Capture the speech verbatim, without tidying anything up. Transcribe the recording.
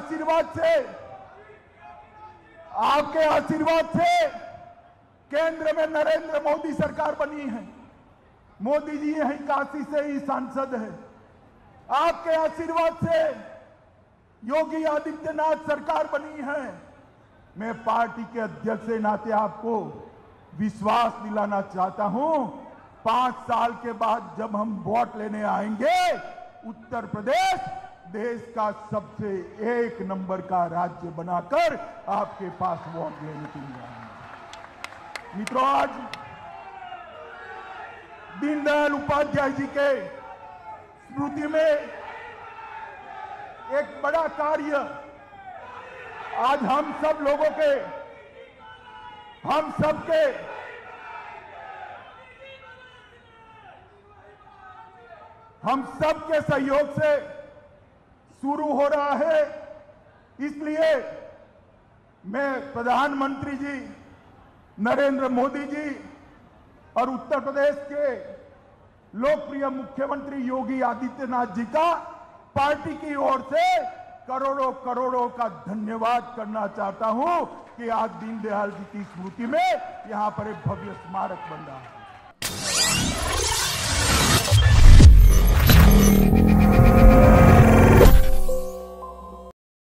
आशीर्वाद से आपके आशीर्वाद से केंद्र में नरेंद्र मोदी सरकार बनी है। मोदी जी यही काशी से ही सांसद है। आपके आशीर्वाद से योगी आदित्यनाथ सरकार बनी है। मैं पार्टी के अध्यक्ष के नाते आपको विश्वास दिलाना चाहता हूं, पांच साल के बाद जब हम वोट लेने आएंगे, उत्तर प्रदेश देश का सबसे एक नंबर का राज्य बनाकर आपके पास वोट लेने के लिए आएंगे। मित्रों, आज दीनदयाल उपाध्याय जी के स्मृति में एक बड़ा कार्य आज हम सब लोगों के हम सब के हम सब के सहयोग से शुरू हो रहा है। इसलिए मैं प्रधानमंत्री जी नरेंद्र मोदी जी और उत्तर प्रदेश के लोकप्रिय मुख्यमंत्री योगी आदित्यनाथ जी का पार्टी की ओर से करोड़ों करोड़ों का धन्यवाद करना चाहता हूं कि आज दीनदयाल जी की स्मृति में यहां पर एक भव्य स्मारक बन रहा है।